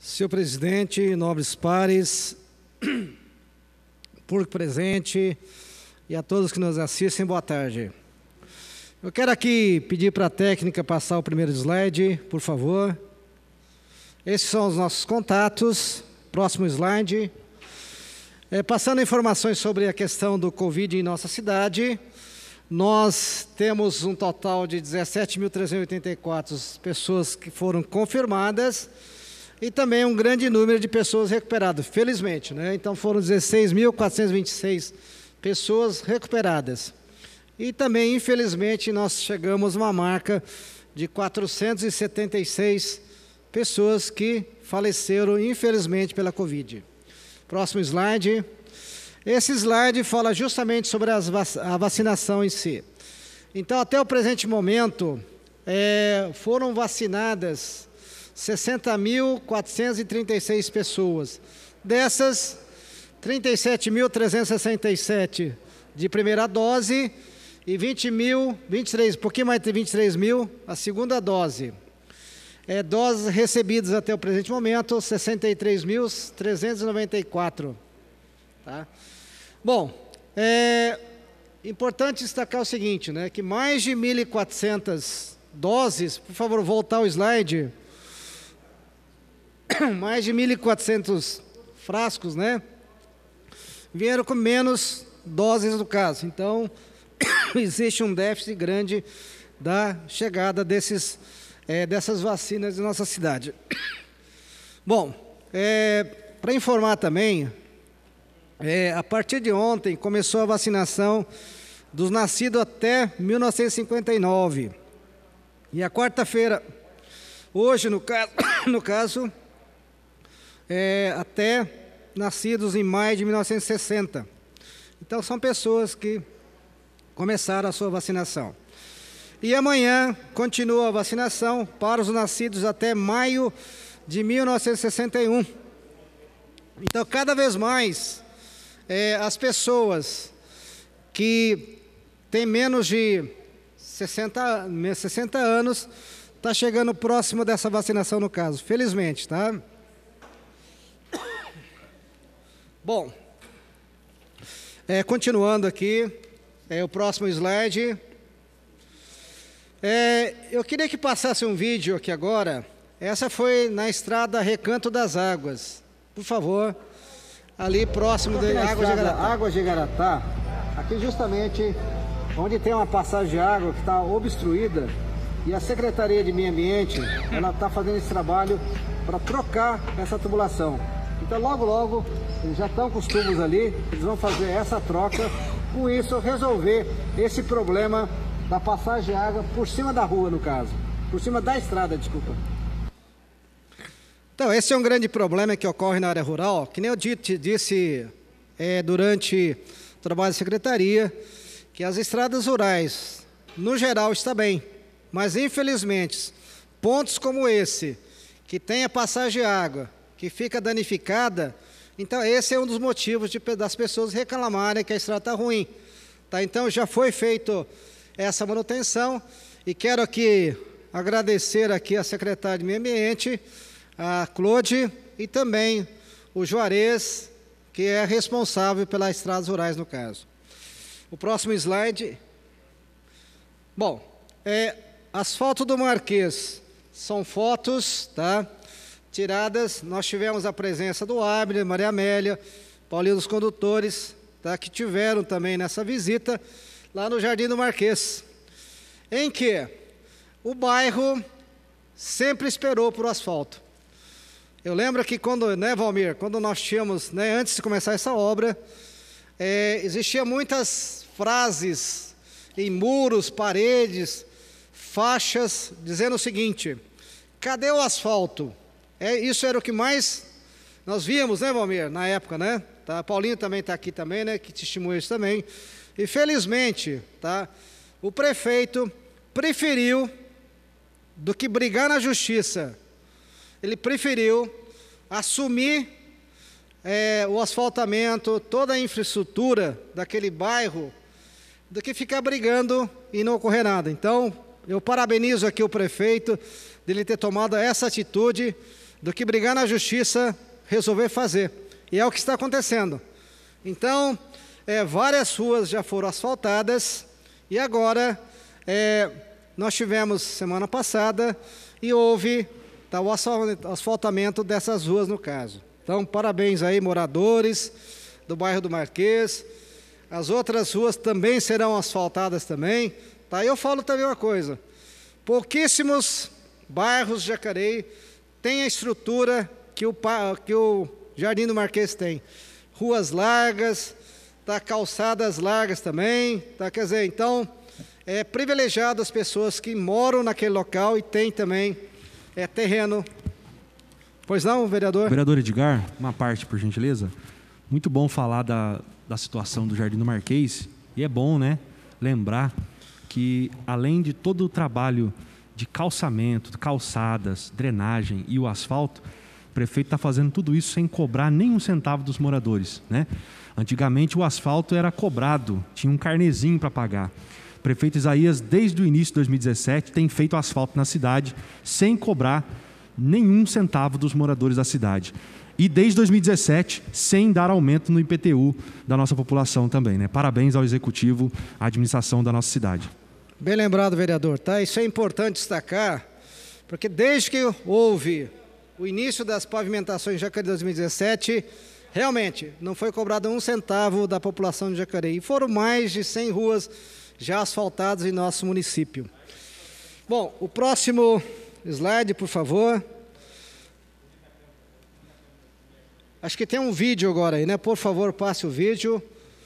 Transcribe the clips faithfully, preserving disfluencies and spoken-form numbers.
Senhor presidente, nobres pares, público presente e a todos que nos assistem, boa tarde. Eu quero aqui pedir para a técnica passar o primeiro slide, por favor. Esses são os nossos contatos. Próximo slide. É, passando informações sobre a questão do Covid em nossa cidade, nós temos um total de dezessete mil trezentas e oitenta e quatro pessoas que foram confirmadas e também um grande número de pessoas recuperadas, felizmente, né? Então foram dezesseis mil quatrocentas e vinte e seis pessoas recuperadas. E também, infelizmente, nós chegamos a uma marca de quatrocentas e setenta e seis pessoas que faleceram, infelizmente, pela Covid. Próximo slide. Esse slide fala justamente sobre as vac a vacinação em si. Então, até o presente momento, é, foram vacinadas sessenta mil quatrocentas e trinta e seis pessoas. Dessas, trinta e sete mil trezentos e sessenta e sete de primeira dose e vinte mil, vinte e três, um pouquinho mais de vinte e três mil a segunda dose. É, doses recebidas até o presente momento, sessenta e três mil trezentos e noventa e quatro. Tá? Bom, é importante destacar o seguinte, né, que mais de mil e quatrocentas doses, por favor, voltar ao slide, mais de mil e quatrocentos frascos, né, vieram com menos doses do caso. Então, existe um déficit grande da chegada desses, é, dessas vacinas em nossa cidade. Bom, é, para informar também, é, a partir de ontem começou a vacinação dos nascidos até mil novecentos e cinquenta e nove. E a quarta-feira, hoje no caso, no caso é, até nascidos em maio de mil novecentos e sessenta. Então são pessoas que começaram a sua vacinação. E amanhã continua a vacinação para os nascidos até maio de mil novecentos e sessenta e um. Então, cada vez mais, é, as pessoas que têm menos de sessenta, sessenta anos, está chegando próximo dessa vacinação no caso, felizmente, tá? Bom, é, continuando aqui, é, o próximo slide. É, eu queria que passasse um vídeo aqui agora. Essa foi na estrada Recanto das Águas. Por favor, ali próximo da Água de Igaratá. Água de Igaratá, aqui justamente onde tem uma passagem de água que está obstruída, e a Secretaria de Meio Ambiente, ela está fazendo esse trabalho para trocar essa tubulação. Então, logo, logo, eles já estão com os tubos ali, eles vão fazer essa troca, com isso resolver esse problema da passagem de água por cima da rua, no caso, por cima da estrada, desculpa. Então, esse é um grande problema que ocorre na área rural, que nem eu disse é, durante o trabalho da Secretaria, que as estradas rurais, no geral, está bem, mas, infelizmente, pontos como esse, que tem a passagem de água, que fica danificada, então esse é um dos motivos de, das pessoas reclamarem que a estrada está ruim. Tá? Então já foi feito essa manutenção e quero aqui agradecer aqui a secretária de Meio Ambiente, a Claude, e também o Juarez, que é responsável pelas estradas rurais no caso. O próximo slide. Bom, é, asfalto do Marquês, são fotos, tá? Tiradas, nós tivemos a presença do Abner, Maria Amélia, Paulinho dos Condutores, tá, que tiveram também nessa visita lá no Jardim do Marquês, em que o bairro sempre esperou por asfalto. Eu lembro que quando, né, Valmir, quando nós tínhamos, né, antes de começar essa obra, é, existia muitas frases em muros, paredes, faixas, dizendo o seguinte: cadê o asfalto? É, isso era o que mais nós víamos, né, Valmir, na época, né? Tá, Paulinho também está aqui também, né, que testemunha isso também. E, felizmente, tá, o prefeito preferiu, do que brigar na justiça, ele preferiu assumir é, o asfaltamento, toda a infraestrutura daquele bairro, do que ficar brigando e não ocorrer nada. Então, eu parabenizo aqui o prefeito, dele ter tomado essa atitude do que brigar na justiça, resolver fazer. E é o que está acontecendo. Então, é, várias ruas já foram asfaltadas e agora é, nós tivemos semana passada e houve tá, o asfaltamento dessas ruas no caso. Então, parabéns aí, moradores do bairro do Marquês. As outras ruas também serão asfaltadas também. Tá? Eu falo também uma coisa, pouquíssimos bairros de Jacareí têm a estrutura que o, que o Jardim do Marquês tem. Ruas largas, tá, calçadas largas também, tá, quer dizer, então, é privilegiado as pessoas que moram naquele local e têm também é, terreno. Pois não, vereador? Vereador Edgar, uma parte, por gentileza. Muito bom falar da, da situação do Jardim do Marquês, e é bom, né, lembrar que, além de todo o trabalho de calçamento, calçadas, drenagem e o asfalto, o prefeito está fazendo tudo isso sem cobrar nenhum centavo dos moradores, né? Antigamente o asfalto era cobrado, tinha um carnezinho para pagar. O prefeito Isaías, desde o início de dois mil e dezessete, tem feito asfalto na cidade sem cobrar nenhum centavo dos moradores da cidade. E desde dois mil e dezessete, sem dar aumento no I P T U da nossa população também, né? Parabéns ao Executivo, à administração da nossa cidade. Bem lembrado, vereador, tá? Isso é importante destacar, porque desde que houve o início das pavimentações de Jacareí dois mil e dezessete, realmente não foi cobrado um centavo da população de Jacareí. E foram mais de cem ruas já asfaltadas em nosso município. Bom, o próximo slide, por favor. Acho que tem um vídeo agora aí, né? Por favor, passe o vídeo.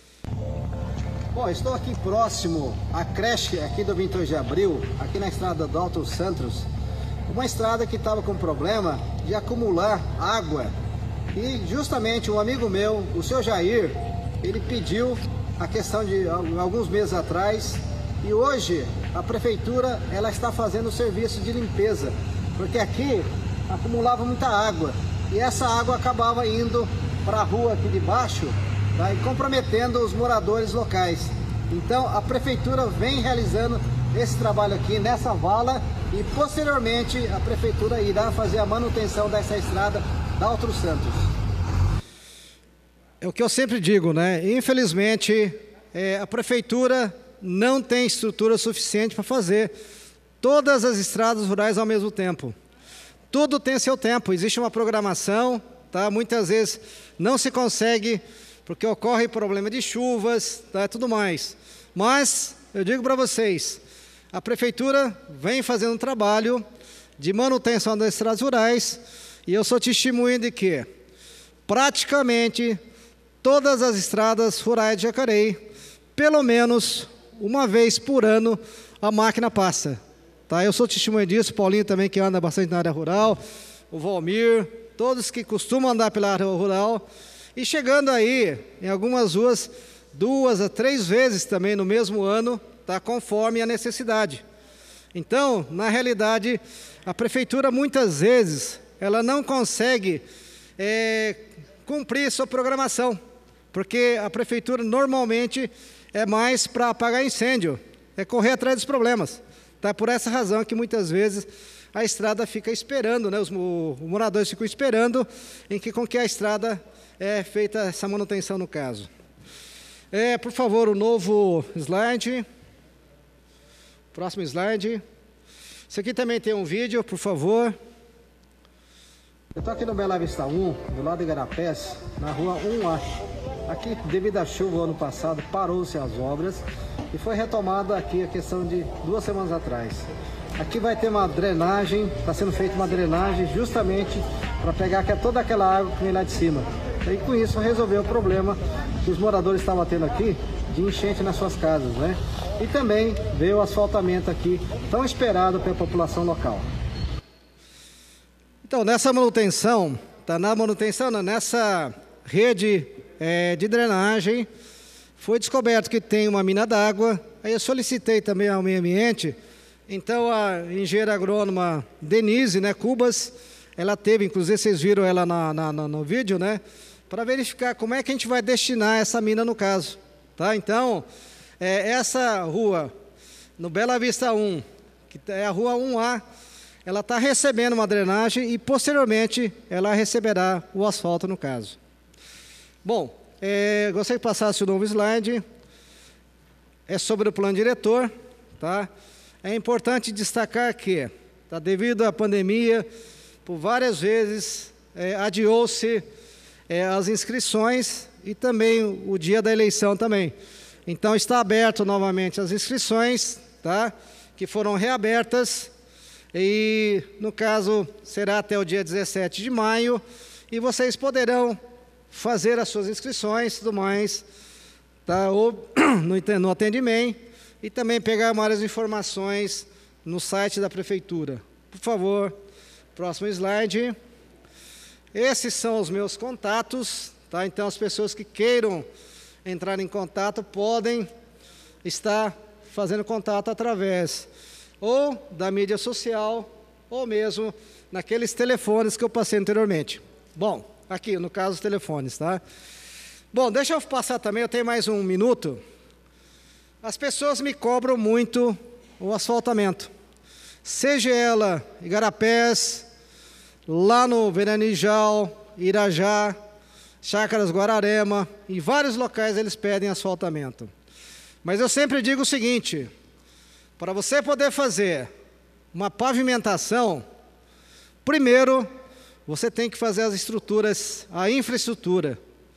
Bom, estou aqui próximo à creche aqui do vinte e dois de abril, aqui na estrada do Alto Santos. Uma estrada que estava com problema de acumular água. E justamente um amigo meu, o seu Jair, ele pediu a questão de alguns meses atrás. E hoje a prefeitura ela está fazendo o serviço de limpeza, porque aqui acumulava muita água. E essa água acabava indo para a rua aqui de baixo, tá, e comprometendo os moradores locais. Então a prefeitura vem realizando esse trabalho aqui nessa vala e posteriormente a prefeitura irá fazer a manutenção dessa estrada da Alto Santos. É o que eu sempre digo, né? Infelizmente é, a prefeitura não tem estrutura suficiente para fazer todas as estradas rurais ao mesmo tempo. Tudo tem seu tempo, existe uma programação, tá? Muitas vezes não se consegue porque ocorre problema de chuvas, tá? Tudo mais. Mas eu digo para vocês, a prefeitura vem fazendo um trabalho de manutenção das estradas rurais e eu sou testemunha de que praticamente todas as estradas rurais de Jacareí, pelo menos uma vez por ano, a máquina passa. Tá? Eu sou testemunha disso, Paulinho também que anda bastante na área rural, o Valmir, todos que costumam andar pela área rural, e chegando aí em algumas ruas, duas a três vezes também no mesmo ano, tá? Conforme a necessidade. Então, na realidade, a prefeitura muitas vezes, ela não consegue é, cumprir sua programação, porque a prefeitura normalmente é mais para apagar incêndio, é correr atrás dos problemas. Tá? Por essa razão que muitas vezes a estrada fica esperando, né? Os, os moradores ficam esperando em que com que a estrada é feita essa manutenção no caso. É, por favor, o novo slide. Próximo slide. Isso aqui também tem um vídeo, por favor. Eu estou aqui no Bela Vista um, do lado de Igarapés, na rua um A. Aqui, devido à chuva ano passado, parou-se as obras e foi retomada aqui a questão de duas semanas atrás. Aqui vai ter uma drenagem, está sendo feita uma drenagem justamente para pegar toda aquela água que vem lá de cima. E com isso resolveu o problema que os moradores estavam tendo aqui de enchente nas suas casas, né? E também veio o asfaltamento aqui, tão esperado pela população local. Então, nessa manutenção, tá na manutenção, não, nessa rede é, de drenagem, foi descoberto que tem uma mina d'água. Aí eu solicitei também ao meio ambiente. Então, a engenheira agrônoma Denise, né, Cubas, ela teve, inclusive vocês viram ela na, na, no, no vídeo, né, para verificar como é que a gente vai destinar essa mina no caso. Tá? Então, é, essa rua, no Bela Vista um, que é a rua um A, ela está recebendo uma drenagem e, posteriormente, ela receberá o asfalto, no caso. Bom, é, gostaria que passasse o novo slide. É sobre o plano diretor. Tá? É importante destacar que, tá, devido à pandemia, por várias vezes é, adiou-se é, as inscrições e também o, o dia da eleição também. Então, está aberto novamente as inscrições, tá, que foram reabertas. E, no caso, será até o dia dezessete de maio, e vocês poderão fazer as suas inscrições e tudo mais, tá? Ou no, no atendimento, e também pegar mais informações no site da Prefeitura. Por favor, próximo slide. Esses são os meus contatos, tá? Então, as pessoas que queiram entrar em contato podem estar fazendo contato através ou da mídia social, ou mesmo naqueles telefones que eu passei anteriormente. Bom, aqui, no caso, os telefones, tá? Bom, deixa eu passar também, eu tenho mais um minuto. As pessoas me cobram muito o asfaltamento. Seja ela Igarapés, lá no Veranijal, Irajá, Chácaras Guararema, em vários locais eles pedem asfaltamento. Mas eu sempre digo o seguinte: para você poder fazer uma pavimentação, primeiro você tem que fazer as estruturas, a infraestrutura,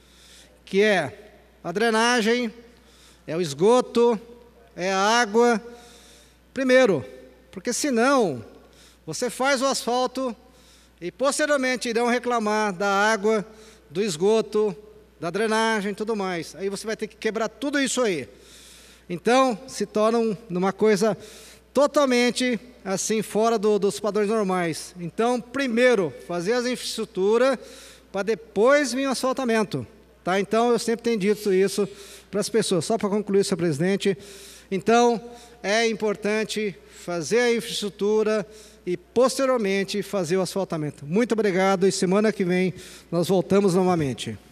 que é a drenagem, é o esgoto, é a água. Primeiro, porque senão você faz o asfalto e posteriormente irão reclamar da água, do esgoto, da drenagem e tudo mais. Aí você vai ter que quebrar tudo isso aí. Então, se torna um, uma coisa totalmente assim, fora do, dos padrões normais. Então, primeiro, fazer as infraestruturas, para depois vir o asfaltamento. Tá? Então, eu sempre tenho dito isso para as pessoas. Só para concluir, senhor presidente. Então, é importante fazer a infraestrutura e, posteriormente, fazer o asfaltamento. Muito obrigado, e semana que vem nós voltamos novamente.